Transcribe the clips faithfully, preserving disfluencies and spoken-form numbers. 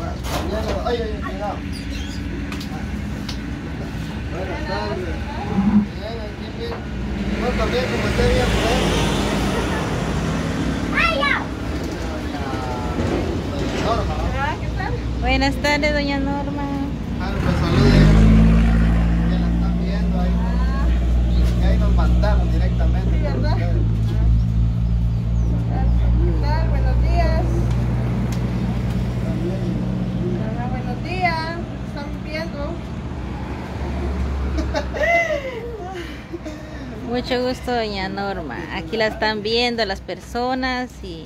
Ay, ay, cuidado. Buenas tardes. Bien, aquí bien. No, también como esté bien, pues. Norma. ¿Qué tal? Buenas tardes, doña Norma. Ah, pues salude. Que la están viendo ahí. Que ahí nos mandaron directamente. Sí, por ¿verdad? ustedes. ¿Qué tal? Buenos días. También. Ajá, buenos días. Están viendo. Mucho gusto, doña Norma. Aquí la están viendo las personas y,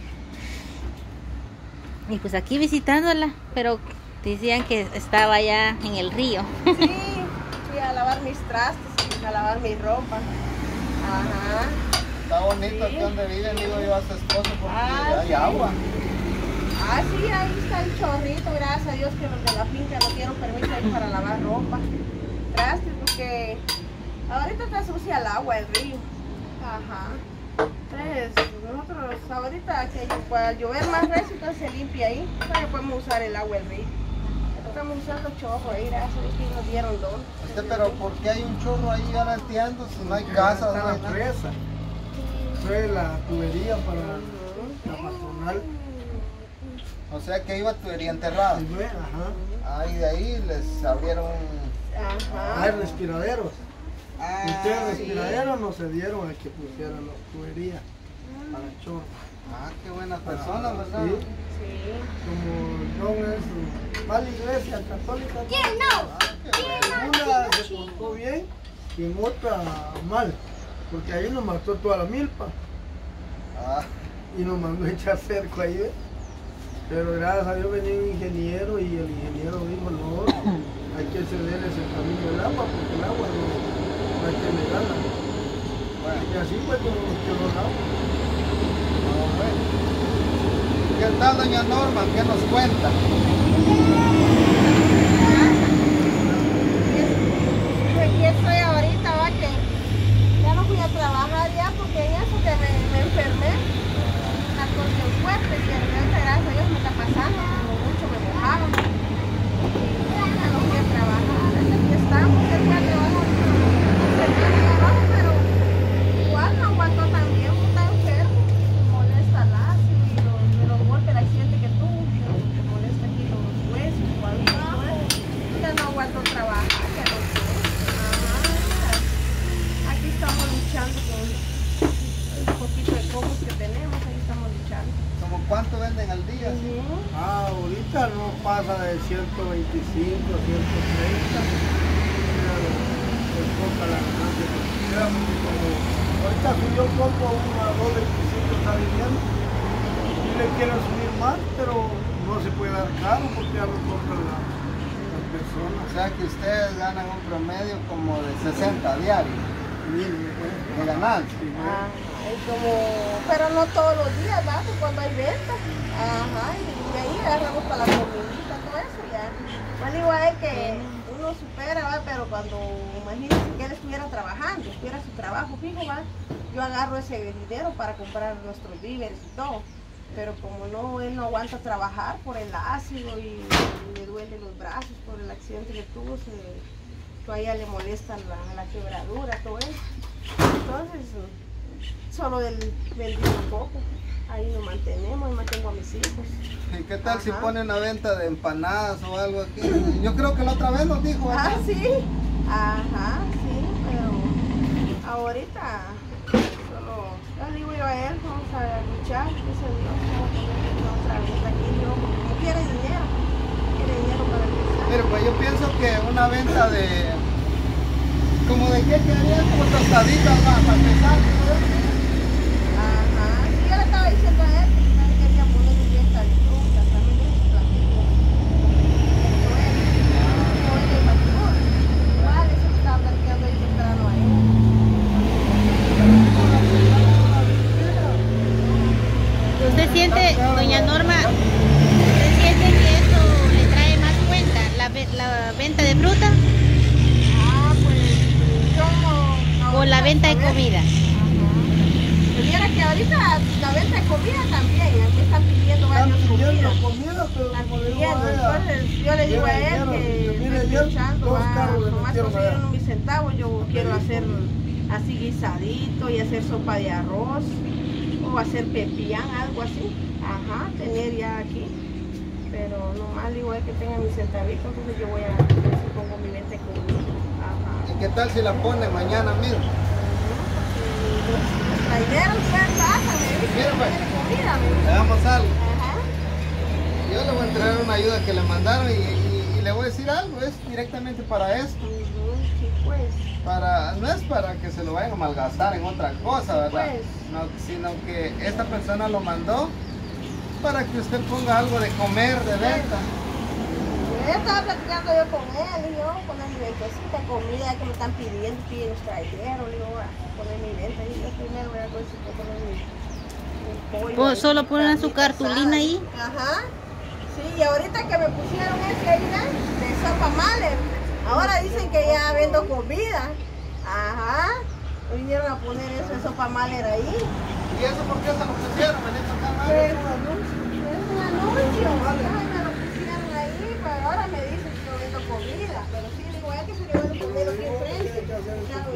y pues aquí visitándola, pero decían que estaba allá en el río. Sí, fui a lavar mis trastes, a lavar mi ropa. Ajá. Está bonito Sí. aquí donde viven, digo yo a su esposo, porque Ah, hay sí. agua. Ah, sí, ahí está el chorrito, gracias a Dios que los de la finca nos dieron permiso ahí para lavar ropa. Trastes, porque ahorita está sucia el agua, el río. Ajá. Entonces, nosotros ahorita que pueda llover más recio, entonces se limpia ahí. Entonces podemos usar el agua del río. Estamos usando chorro ahí, gracias a Dios que nos dieron dos. Este, pero ¿por qué hay un chorro ahí? Ya no entiendo, si no hay casa, no hay la nada. presa. Fue la tubería para la patronal. O sea que iba tubería enterrada. Y fue, ajá. Ah, y de ahí les abrieron. Ajá. Hay respiraderos. Ah, Ustedes sí. respiraderos no se dieron a que pusieran las tuberías para el chorro. Ah, qué buena persona, ¿verdad? Sí. Sí. Como John es, va a la iglesia católica. Ah, qué bueno. En una se portó bien y en otra mal. Porque ahí nos mató toda la milpa. Ah, Y nos mandó a echar cerco ahí, ¿ves? Pero gracias a Dios venía un ingeniero y el ingeniero dijo, no, hay que cederles el camino del agua porque el agua no, no hay que negarla. bueno, Y así fue como nos quedó el agua. ah, bueno. ¿Qué tal, doña Norma? ¿Qué nos cuenta? Aquí estoy ahorita, va, que ya no fui a trabajar ya porque en eso que me, me enfermé, una cosa fuerte, y de repente, gracias a Dios, me está pasando, como mucho me mojaba. Y ya no fui a trabajar, aquí estamos, ya fui a trabajar, pero igual no aguantó tan bien, uno está enfermo, me molesta el ácido y los, de los golpes, el accidente que tuvo, me molesta aquí los huesos, igual, todo eso. Ya no aguanto trabajar, ya no sé. Ajá. Aquí estamos luchando con el poquito de cobos que tenemos, ahí estamos luchando. ¿Cómo cuánto venden al día? Sí? Ah, ahorita no pasa de ciento veinticinco, ciento treinta. Pero es poca la ganancia que queda, porque como ahorita si yo compro una dos veinticinco está viniendo y le quiero subir más, pero no se puede dar caro porque ya lo compran la- las personas. O sea que ustedes ganan un promedio como de sesenta diarios Mínimo, pues. de ganancia. Sí, pues. Ajá, es como, pero no todos los días, ¿va? Pues cuando hay venta. Ajá, y de ahí agarramos para la comidita, todo eso ya. Bueno, igual es que uno supera, ¿va? Pero cuando, imagínense que él estuviera trabajando, tuviera su trabajo fijo, ¿va? Yo agarro ese dinero para comprar nuestros víveres y todo. Pero como no, él no aguanta trabajar por el ácido y le duelen los brazos por el accidente que tuvo, se, todavía le molesta la, la quebradura, todo eso. Entonces, solo del bendito poco, ahí nos mantenemos, y mantengo a mis hijos. ¿Y qué tal si Ajá. pone una venta de empanadas o algo aquí? Yo creo que la otra vez nos dijo, Ah, ¿verdad? sí, ajá, sí, pero ahorita solo, ya digo yo a él, vamos a luchar, dice Dios, vamos a poner otra vez aquí, yo, no quiere dinero, quiere dinero para empezar. Mire, pues yo pienso que una venta de... ¿Como de qué quedaría? Como tostaditas va, para empezar. ¿no? Ajá, sí, yo le estaba diciendo a él que también quería poner un dieta de frutas, también de esos platillos. Eso es, no es de factura. Igual, eso que estaba planteando ahí temprano a él. ¿Usted siente, doña Norma, usted siente que eso le trae más cuenta, la, ve- la venta de fruta Ah, pues yo no. o la venta de ahorita, comida? Ajá. Pudiera que ahorita la venta de comida también, aquí están pidiendo Están varias pidiendo comidas. comida pero como le digo a Entiendo, ella, entonces yo le digo a él quiero, que mire, estoy ayer luchando, dos va, carros le nomás metieron conseguir allá. unos mis centavos, yo quiero hacer así guisadito y hacer sopa de arroz o hacer pepián, algo así, ajá, tener ya aquí, pero nomás le digo a él que tenga mis centavitos, entonces yo voy a ver si pongo mi venta conmigo, ajá. ¿Y qué tal si la pone mañana mismo? Los traileros pues pasan, me dicen Mira, que pues. tiene comida, me Le dicen. damos algo. Ajá. Yo le voy a entregar una ayuda que le mandaron y, y- y le voy a decir algo, es directamente para esto. Ujú, sí, pues. Para, no es para que se lo vayan a malgastar en otra cosa, ¿verdad? Pues. No, sino que esta persona lo mandó para que usted ponga algo de comer, de venta. Yo estaba platicando yo con él, y yo poner mi ventecita, comida que me están pidiendo, piden los traileros, le digo, voy a poner mi venta, y yo primero voy a ver si puedo poner mi, mi pollo. Pues mi solo ponen su carnita cartulina asada. ahí. Ajá. Sí, y ahorita que me pusieron ese ahí, ¿ves? De sopa male, ahora dicen que ya vendo comida. Ajá. Vinieron a poner eso de sopa male ahí. ¿Y eso por qué se lo pusieron? Benito, acá, Pues, madre? es un anuncio. Ay, me lo pusieron ahí, pero ahora me dicen que yo vendo comida. Pero sí, digo, es que se le vendo comida aquí enfrente. Claro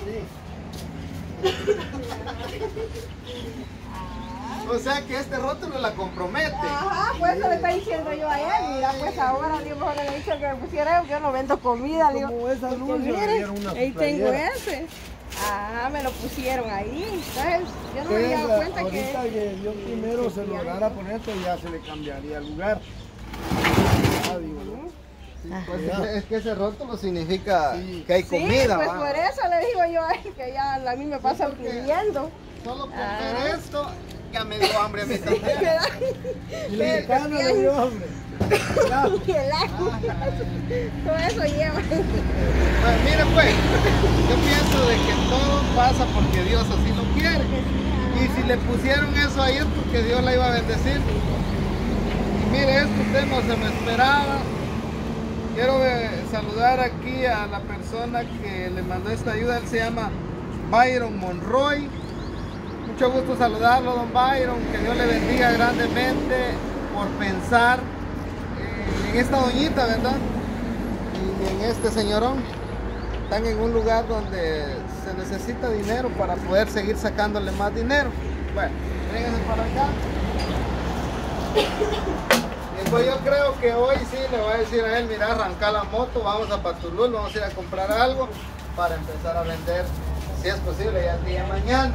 que sí. O sea que este rótulo la compromete. Ajá, pues eso le está diciendo yo a él. Mira, pues ahora, digo, mejor le he dicho que me pusiera, yo no vendo comida. Le digo, Como ese porque anuncio, mire, le dieron una ahí tengo playera. ese. Ajá, me lo pusieron ahí. Entonces, yo no me Ustedes, había dado cuenta ahorita que... que yo primero se lograra poner esto, ya se le cambiaría el lugar. Ah, digo, ¿no? Pues es que- es que ese rótulo significa Sí. que hay Sí, comida. pues ¿va? por eso le digo yo a él que ya a mí me pasan porque- pidiendo. Solo por Ah. ver esto ya me dio hambre a mí también. Y la mexicana le dio hambre. Ya. Y el ajo. Todo eso lleva. Pues mire pues, yo pienso de que todo pasa porque Dios así lo quiere. Y si le pusieron eso ahí es porque Dios la iba a bendecir. Y mire, esto usted no se me esperaba. Quiero eh, saludar aquí a la persona que le mandó esta ayuda. Él se llama Byron Monroy. Mucho gusto saludarlo, don Byron. Que Dios le bendiga grandemente por pensar eh, en esta doñita, ¿verdad? Y en este señorón. Están en un lugar donde se necesita dinero para poder seguir sacándole más dinero. Bueno, vénganse para acá. Y pues yo creo que hoy sí le voy a decir a él, mira, arranca la moto, vamos a Patulul, vamos a ir a comprar algo para empezar a vender, si es posible, ya el día de mañana.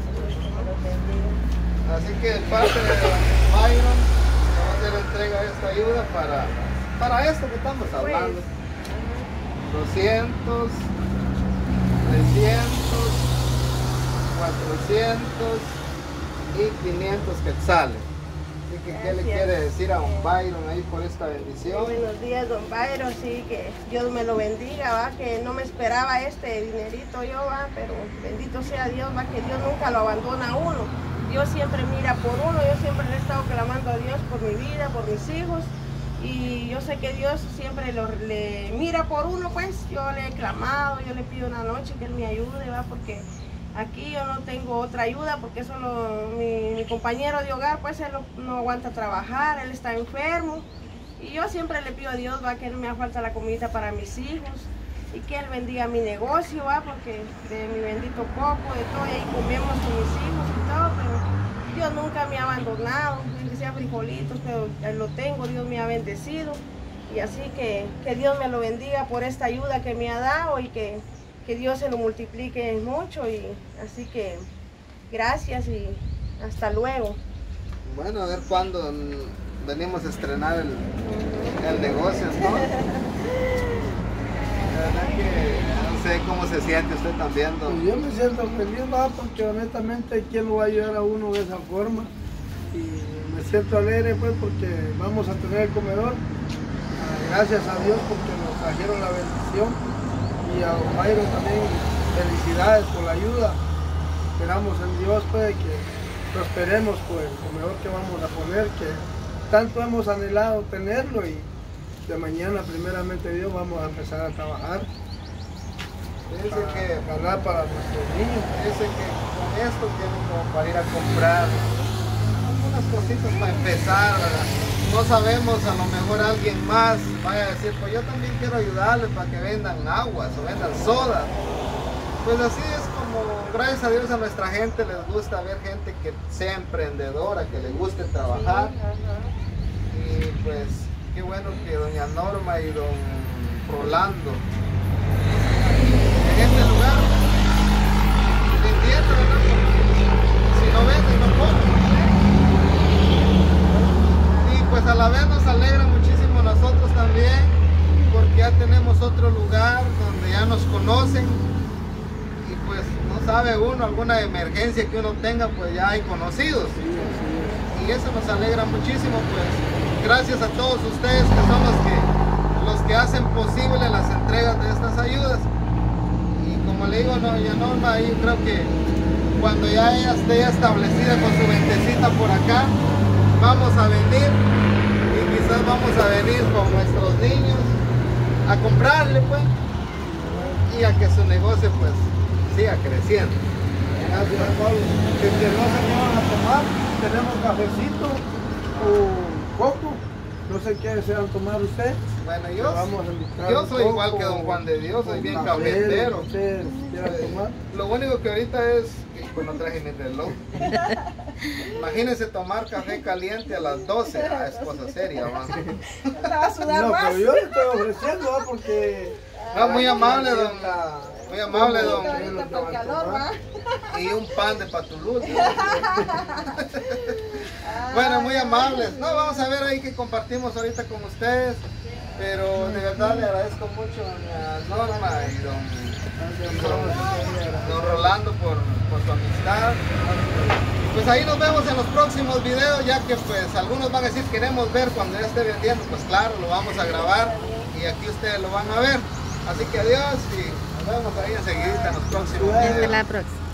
Así que de parte de Byron, vamos a hacer entrega de esta ayuda para, para esto que estamos hablando. doscientos, trescientos, cuatrocientos y quinientos quetzales. Así que, ¿qué le Gracias. quiere decir a don Byron ahí por esta bendición? Buenos días, don Byron, sí, que Dios me lo bendiga, va, que no me esperaba este dinerito yo, va, pero bendito sea Dios, va, que Dios nunca lo abandona a uno. Dios siempre mira por uno, yo siempre le he estado clamando a Dios por mi vida, por mis hijos, y yo sé que Dios siempre lo, le mira por uno, pues, yo le he clamado, yo le pido una noche que Él me ayude, va, porque aquí yo no tengo otra ayuda, porque solo mi, mi compañero de hogar, pues, él no, no aguanta trabajar, él está enfermo, y yo siempre le pido a Dios, va, que no me haga falta la comida para mis hijos, y que Él bendiga mi negocio, va, porque de mi bendito poco, de todo, y ahí comemos con mis hijos y todo, pero Dios nunca me ha abandonado, aunque sea frijolitos, pero lo tengo, Dios me ha bendecido, y así que, que Dios me lo bendiga por esta ayuda que me ha dado, y que, que Dios se lo multiplique mucho, y así que gracias y hasta luego. Bueno, a ver cuándo mm, venimos a estrenar el, el negocio, ¿no? La verdad que no sé cómo se siente usted también, don. Pues yo me siento feliz, va, porque honestamente, ¿quién lo va a ayudar a uno de esa forma? Y me siento alegre, pues, porque vamos a tener el comedor. Ah, gracias a Dios porque nos trajeron la bendición. Y a don Byron también, felicidades por la ayuda. Esperamos en Dios, pues, que prosperemos por el comedor que vamos a poner, que tanto hemos anhelado tenerlo, y de mañana, primeramente Dios, vamos a empezar a trabajar. Dice Para que, ganar para nuestros niños. dice que con esto tienen como para ir a comprar algunas cositas para empezar, ¿verdad? no sabemos, a lo mejor alguien más vaya a decir, pues yo también quiero ayudarles para que vendan aguas o vendan sodas. Pues así es como, gracias a Dios, a nuestra gente les gusta ver gente que sea emprendedora, que le guste trabajar. Y pues qué bueno que doña Norma y don Rolando en este lugar vendiendo, ¿verdad? Si no venden, no compran. Y pues a la vez nos alegra muchísimo nosotros también, porque ya tenemos otro lugar donde ya nos conocen. Y pues no sabe uno, alguna emergencia que uno tenga, pues ya hay conocidos. Y eso nos alegra muchísimo, pues gracias a todos ustedes que son los que, los que hacen posible las entregas de estas ayudas. Y como le digo, no, ya Norma, yo creo que cuando ya ella esté establecida con su ventecita por acá, vamos a venir y quizás vamos a venir con nuestros niños a comprarle, pues, y a que su negocio pues siga creciendo. Gracias, Pablo. Que si no se van a tomar, tenemos cafecito o coco. No sé qué desean tomar ustedes. Bueno, yo, yo soy coco, igual que don Juan de Dios, soy bien cafetero. ¿Ustedes quieran tomar? Lo único que ahorita es que pues, no traje mi reloj. Imagínense tomar café caliente a las doce, ah, es cosa seria, ¿va? No, pero yo le estoy ofreciendo, ¿va? Porque... No, muy amable, don. Muy amable, don. Y un pan de patulú. Bueno, muy amables. No, vamos a ver ahí que compartimos ahorita con ustedes. Pero de verdad le agradezco mucho a Norma y don, y don, don Rolando por, por su amistad. Pues ahí nos vemos en los próximos videos, ya que pues algunos van a decir queremos ver cuando ya esté vendiendo. Pues claro, lo vamos a grabar y aquí ustedes lo van a ver. Así que adiós y nos vemos ahí enseguida en los próximos videos. Hasta la próxima.